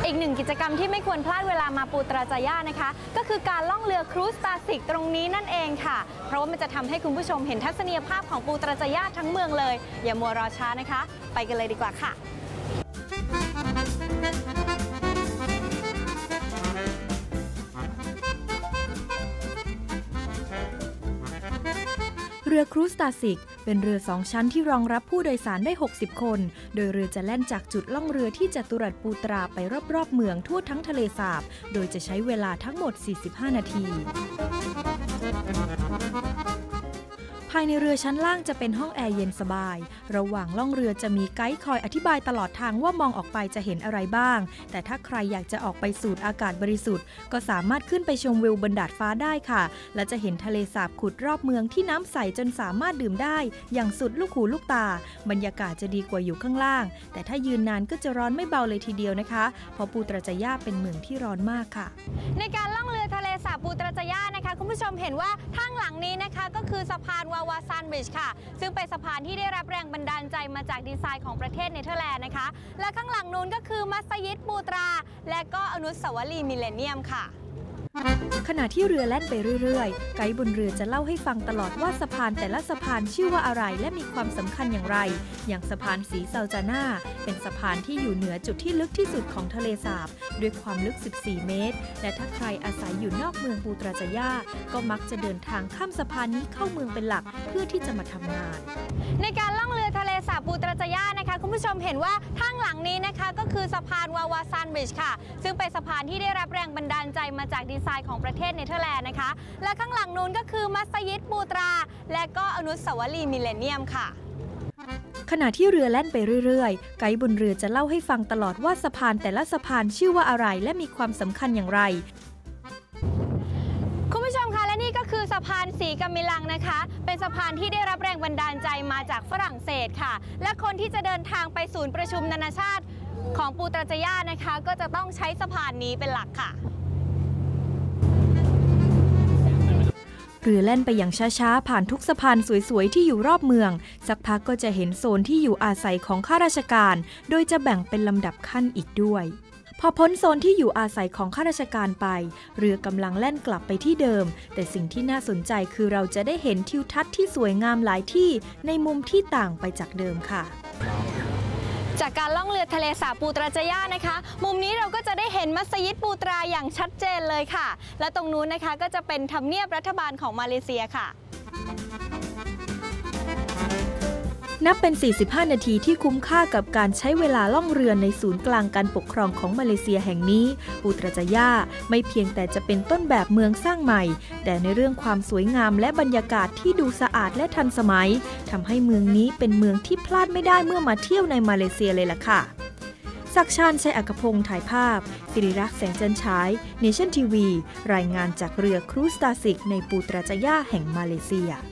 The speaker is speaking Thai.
อีกหนึ่งกิจกรรมที่ไม่ควรพลาดเวลามาปูตราจาย่านะคะก็คือการล่องเรือครูซตาสิกตรงนี้นั่นเองค่ะเพราะว่ามันจะทำให้คุณผู้ชมเห็นทัศนียภาพของปูตราจาย่าทั้งเมืองเลยอย่ามัวรอช้านะคะไปกันเลยดีกว่าค่ะเรือครูซตาสิกเป็นเรือ2ชั้นที่รองรับผู้โดยสารได้60คนโดยเรือจะแล่นจากจุดล่องเรือที่จัตุรัสปูตราไปรอบๆเมืองทั่วทั้งทะเลสาบโดยจะใช้เวลาทั้งหมด45นาทีภายในเรือชั้นล่างจะเป็นห้องแอร์เย็นสบายระหว่างล่องเรือจะมีไกด์คอยอธิบายตลอดทางว่ามองออกไปจะเห็นอะไรบ้างแต่ถ้าใครอยากจะออกไปสูดอากาศบริสุทธิ์ก็สามารถขึ้นไปชมวิวบนดาดฟ้าได้ค่ะและจะเห็นทะเลสาบขุดรอบเมืองที่น้ำใสจนสามารถดื่มได้อย่างสุดลูกหูลูกตาบรรยากาศจะดีกว่าอยู่ข้างล่างแต่ถ้ายืนนานก็จะร้อนไม่เบาเลยทีเดียวนะคะเพราะปูตราจาย่าเป็นเมืองที่ร้อนมากค่ะในการล่องเรือทะเลสาบปูตราจาย่านะคะคุณผู้ชมเห็นว่าข้างหลังนี้นะคะก็คือสะพานวาวาซานบริดจ์ค่ะซึ่งเป็นสะพานที่ได้รับแรงบันดาลใจมาจากดีไซน์ของประเทศเนเธอร์แลนด์นะคะและข้างหลังนู้นก็คือมัสยิดปูตราและก็อนุสาวรีย์มิลเลนเนียมค่ะขณะที่เรือแล่นไปเรื่อยๆไกด์บนเรือจะเล่าให้ฟังตลอดว่าสะพานแต่ละสะพานชื่อว่าอะไรและมีความสำคัญอย่างไรอย่างสะพานสีเซาจาน่าเป็นสะพานที่อยู่เหนือจุดที่ลึกที่สุดของทะเลสาบด้วยความลึก14เมตรและถ้าใครอาศัยอยู่นอกเมืองปูตราจาย่าก็มักจะเดินทางข้ามสะพานนี้เข้าเมืองเป็นหลักเพื่อที่จะมาทำงานในการล่องเรือทะเลสาบปูตราจาย่านะคะคุณผู้ชมเห็นว่าข้างหลังนี้นะคะก็คือสะพานวาวาซานบริดจ์ค่ะซึ่งเป็นสะพานที่ได้รับแรงบันดาลใจมาจากดีไซน์ของประเทศเนเธอร์แลนด์นะคะและข้างหลังนู้นก็คือมัสยิดปูตราและก็อนุสาวรีย์มิลเลนเนียมค่ะขณะที่เรือแล่นไปเรื่อยๆไกด์บนเรือจะเล่าให้ฟังตลอดว่าสะพานแต่ละสะพานชื่อว่าอะไรและมีความสำคัญอย่างไรคุณผู้ชมคะและนี่ก็คือสะพานสีกามิลังนะคะเป็นสะพานที่ได้รับแรงบันดาลใจมาจากฝรั่งเศสค่ะและคนที่จะเดินทางไปศูนย์ประชุมนานาชาติของปูตราจาย่านะคะก็จะต้องใช้สะพานนี้เป็นหลักค่ะเรือแล่นไปอย่างช้าๆผ่านทุกสะพานสวยๆที่อยู่รอบเมืองสักพักก็จะเห็นโซนที่อยู่อาศัยของข้าราชการโดยจะแบ่งเป็นลำดับขั้นอีกด้วยพอพ้นโซนที่อยู่อาศัยของข้าราชการไปเรือกำลังแล่นกลับไปที่เดิมแต่สิ่งที่น่าสนใจคือเราจะได้เห็นทิวทัศน์ที่สวยงามหลายที่ในมุมที่ต่างไปจากเดิมค่ะจากการล่องเรือทะเลสาบปูตราจาย่านะคะมุมนี้เราก็จะได้เห็นมัสยิดปูตราอย่างชัดเจนเลยค่ะและตรงนู้นนะคะก็จะเป็นทำเนียบรัฐบาลของมาเลเซียค่ะนับเป็น45นาทีที่คุ้มค่ากับการใช้เวลาล่องเรือในศูนย์กลางการปกครองของมาเลเซียแห่งนี้ปูตราจาย่าไม่เพียงแต่จะเป็นต้นแบบเมืองสร้างใหม่แต่ในเรื่องความสวยงามและบรรยากาศที่ดูสะอาดและทันสมัยทำให้เมืองนี้เป็นเมืองที่พลาดไม่ได้เมื่อมาเที่ยวในมาเลเซียเลยล่ะค่ะศักดิ์ชาญ ชัยอัครพงษ์ถ่ายภาพสิริรักษ์แสงจันทร์ฉายเนชั่นทีวีรายงานจากเรือครูซตาสิกในปูตราจาย่าแห่งมาเลเซีย